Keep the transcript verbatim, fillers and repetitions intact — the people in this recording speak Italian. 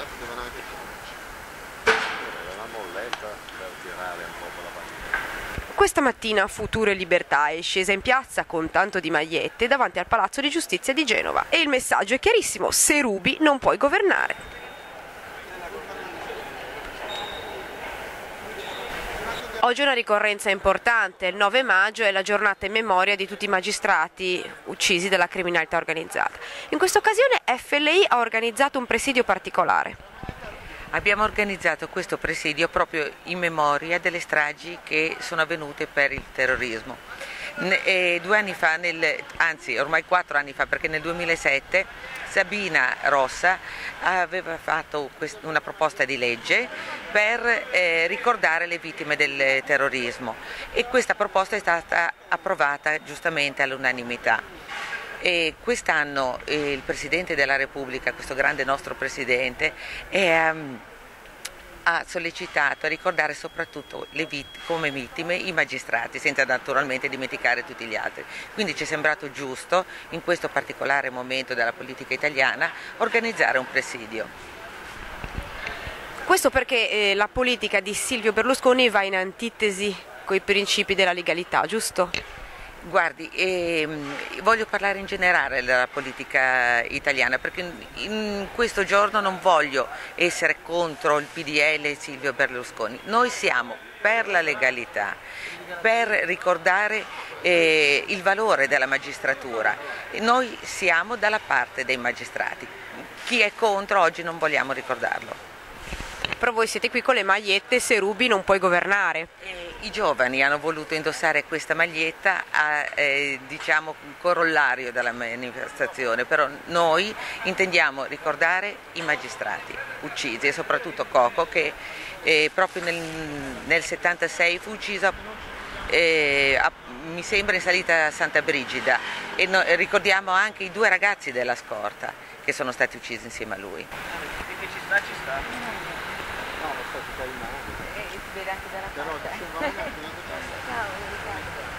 devono anche farci. La molletta per tirare un po' la bandiera. Questa mattina Futuro e Libertà è scesa in piazza con tanto di magliette davanti al Palazzo di Giustizia di Genova e il messaggio è chiarissimo: se rubi non puoi governare. Oggi è una ricorrenza importante, il nove maggio è la giornata in memoria di tutti i magistrati uccisi dalla criminalità organizzata. In questa occasione F L I ha organizzato un presidio particolare. Abbiamo organizzato questo presidio proprio in memoria delle stragi che sono avvenute per il terrorismo. E due anni fa, nel, anzi ormai quattro anni fa, perché nel duemilasette Sabina Rossa aveva fatto una proposta di legge per eh, ricordare le vittime del terrorismo e questa proposta è stata approvata giustamente all'unanimità. E quest'anno eh, il Presidente della Repubblica, questo grande nostro Presidente, è, um, ha sollecitato a ricordare soprattutto le vitt- come vittime i magistrati, senza naturalmente dimenticare tutti gli altri. Quindi ci è sembrato giusto, in questo particolare momento della politica italiana, organizzare un presidio. Questo perché eh, la politica di Silvio Berlusconi va in antitesi con i principi della legalità, giusto? Guardi, ehm, voglio parlare in generale della politica italiana perché in, in questo giorno non voglio essere contro il P D L e Silvio Berlusconi. Noi siamo per la legalità, per ricordare eh, il valore della magistratura. Noi siamo dalla parte dei magistrati. Chi è contro oggi non vogliamo ricordarlo. Però voi siete qui con le magliette, se rubi non puoi governare. Eh, I giovani hanno voluto indossare questa maglietta a eh, diciamo corollario della manifestazione, però noi intendiamo ricordare i magistrati uccisi e soprattutto Coco che eh, proprio nel, nel settantasei fu uccisa eh, a, mi sembra in salita a Santa Brigida e no, ricordiamo anche i due ragazzi della scorta che sono stati uccisi insieme a lui. Ci sta, ci sta. No, lo so, ti dai male. E si vede anche dalla Però parte. dicevamo,